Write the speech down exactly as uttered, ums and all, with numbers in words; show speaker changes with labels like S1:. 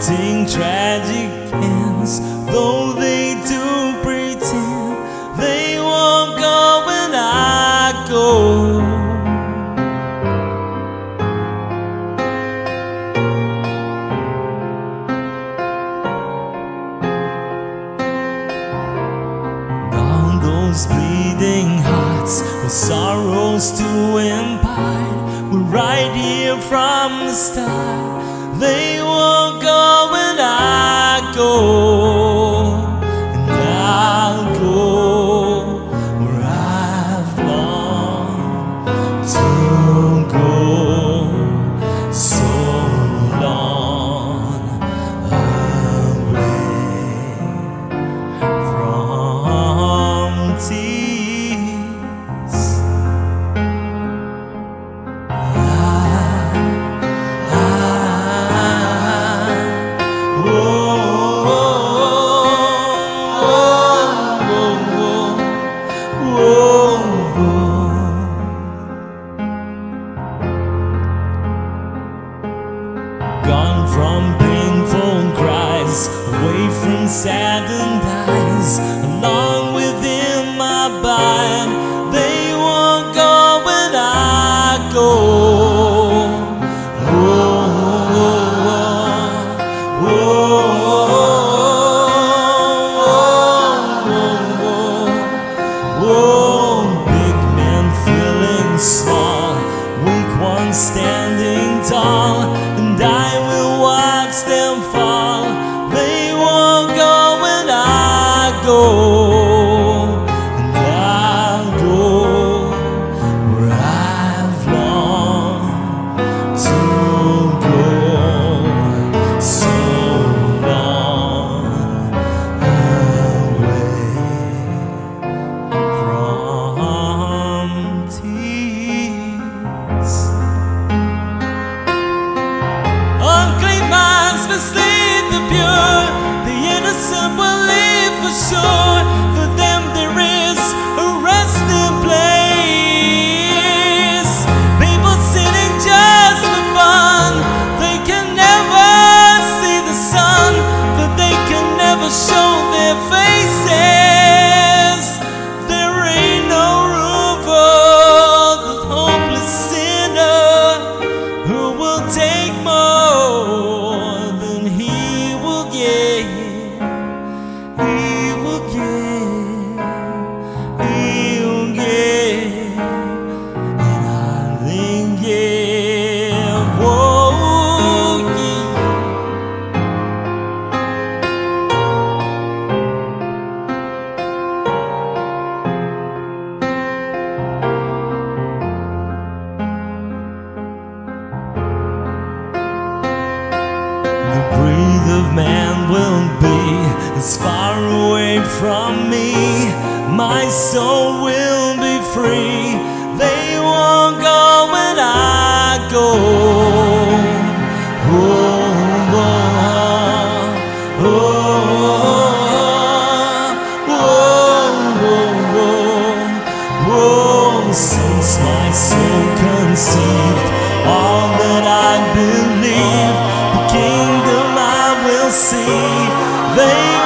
S1: haunting tragic ends. Though they do pretend they won't go when I go. Down those bleeding hearts with sorrows to impart, we're right here from the start. They won't go when I go, and I'll go where I've longed to go, so long away from tears. Gone from painful cries, away from saddened eyes, along with him I bind. They won't go when I go. Oh, oh, oh, oh, oh. Big men feeling small, weak ones standing tall, and I will watch them fall. They won't go when I go, and I'll go where I've longed to go, so long away from tears. Unclean minds mislead the pure, the innocent will live for sure. For them there is a resting place. People sinning just for fun, they can never see the sun, for they can never show their faces. There ain't no room for the hopeless sinner who will take more than he will get. He will get, he'll get, and I think, yeah, whoa, yeah. The breath of man will be as far away from me. My soul will be free. They won't go when I go. Oh, oh, oh, oh, oh, oh. Since my soul conceived all that I believe, the kingdom I will see. They